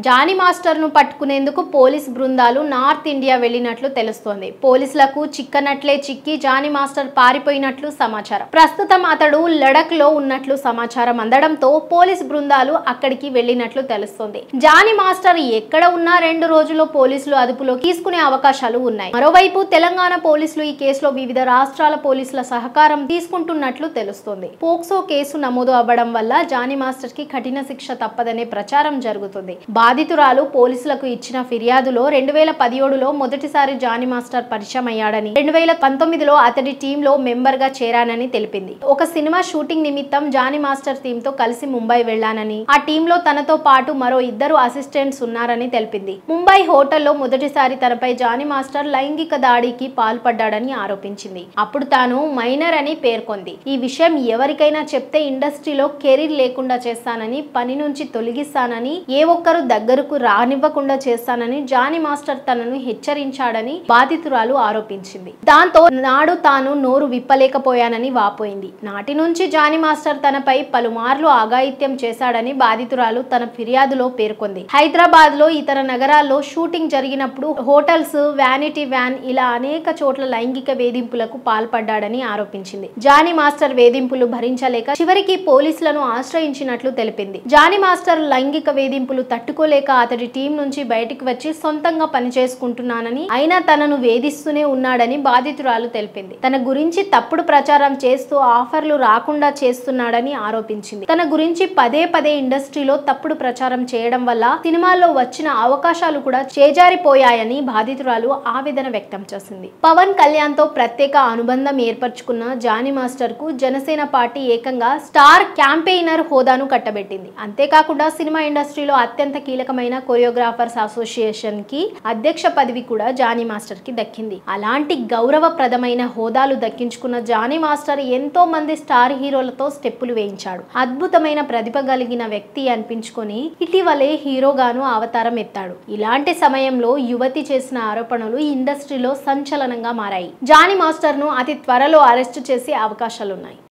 Johnny Master ను పట్టుకునేందుకు police బృందాలు నార్త్ ఇండియా వెళ్లినట్లు తెలుస్తోంది. పోలీసులకు చిక్కనట్లే చిక్కి జానీ మాస్టర్ పారిపోయినట్లు సమాచారం. ప్రస్తుతం అతడు లడఖ్ లో ఉన్నట్లు సమాచారం అందడంతో పోలీస్ బృందాలు అక్కడికి వెళ్లినట్లు తెలుస్తోంది. జానీ మాస్టర్ ఎక్కడ ఉన్నా 2 రోజుల్లో పోలీసులు అదుపులో తీసుకునే అవకాశాలు ఉన్నాయి. మరోవైపు తెలంగాణ పోలీసులు ఈ కేసులో వివిధ రాష్ట్రాల పోలీసుల సహకారం తీసుకుంటున్నట్లు తెలుస్తోంది. పోక్సో కేసు నమోదు అవ్వడం వల్ల జానీ మాస్టర్ కి కఠిన శిక్ష తప్పదనే ప్రచారం జరుగుతుంది. బాధితురాలు పోలీసులకు ఇచ్చిన ఫిర్యాదులో 2017లో మొదటిసారి జానీ మాస్టర్ పరిచయం అయ్యాడని, 2019లో అతడి టీంలో మెంబర్ గా చేరానని తెలిపింది. ఒక సినిమా షూటింగ్ నిమిత్తం జానీ మాస్టర్ టీమ్ తో కలిసి ముంబై వెళ్లానని, ఆ టీంలో తనతో పాటు మరో 2 అసిస్టెంట్స్ ఉన్నారని తెలిపింది. ముంబై హోటల్లో మొదటిసారి తనపై జానీ మాస్టర్ లైంగిక దాడికి పాల్పడ్డాడని ఆరోపించింది. అప్పుడు తాను మైనర్ అని పేర్కొంది. ఈ విషయం ఎవరికైనా చెప్తే ఇండస్ట్రీలో కెరీర్ లేకుండా చేస్తానని, పని నుంచి తొలగిస్తానని, ఏ ఒక్కరు దగ్గరకు రానివ్వకుండా చేస్తానని జానీ మాస్టర్ తనను హెచ్చరించాడని బాధితురాలు ఆరోపించింది. దాంతో నాడు తాను నోరు విప్పలేకపోయానని వాపోయింది. నాటి నుంచి జానీ మాస్టర్ తనపై పలుమార్లు ఆఘాయిత్యం చేశాడని బాధితురాలు తన ఫిర్యాదులో పేర్కొంది. హైదరాబాద్ లో ఇతర నగరాల్లో షూటింగ్ జరిగినప్పుడు హోటల్స్, వ్యానిటీ వ్యాన్ ఇలా అనేక చోట్ల లైంగిక వేధింపులకు పాల్పడ్డాడని ఆరోపించింది. జానీ మాస్టర్ వేధింపులు భరించలేక చివరికి పోలీసులను ఆశ్రయించినట్లు తెలిపింది. జానీ మాస్టర్ లైంగిక వేధింపులు తట్టుకోలేక అతడి టీం నుంచి బయటికి వచ్చి సొంతంగా పనిచేసుకుంటున్నానని, అయినా తనను వేధిస్తూనే ఉన్నాడని బాధితురాలు తెలిపింది. తన గురించి తప్పుడు ప్రచారం చేస్తూ ఆఫర్లు రాకుండా చేస్తున్నాడని ఆరోపించింది. తన గురించి పదే పదే ఇండస్ట్రీలో తప్పుడు ప్రచారం చేయడం వల్ల సినిమాల్లో వచ్చిన అవకాశాలు కూడా చేజారిపోయాయని బాధితురాలు ఆవేదన వ్యక్తం చేసింది. పవన్ కళ్యాణ్ తో ప్రత్యేక అనుబంధం ఏర్పరచుకున్న జానీ మాస్టర్ కు జనసేన పార్టీ ఏకంగా స్టార్ క్యాంపెయినర్ హోదాను కట్టబెట్టింది. అంతేకాకుండా సినిమా ఇండస్ట్రీలో అత్యంత కీలకమైన కొరియోగ్రాఫర్స్ అసోసియేషన్ కి అధ్యక్ష పదవి కూడా జానీ మాస్టర్ కి దక్కింది. అలాంటి గౌరవప్రదమైన హోదాలు దక్కించుకున్న జానీ మాస్టర్ ఎంతో మంది స్టార్ హీరోలతో స్టెప్పులు వేయించాడు. అద్భుతమైన ప్రతిభ కలిగిన వ్యక్తి అనిపించుకొని ఇటీవలే హీరోగాను అవతారం ఎత్తాడు. ఇలాంటి సమయంలో యువతి చేసిన ఆరోపణలు ఇండస్ట్రీలో సంచలనంగా మారాయి. జానీ మాస్టర్ ను అతి త్వరలో అరెస్టు చేసే అవకాశాలున్నాయి.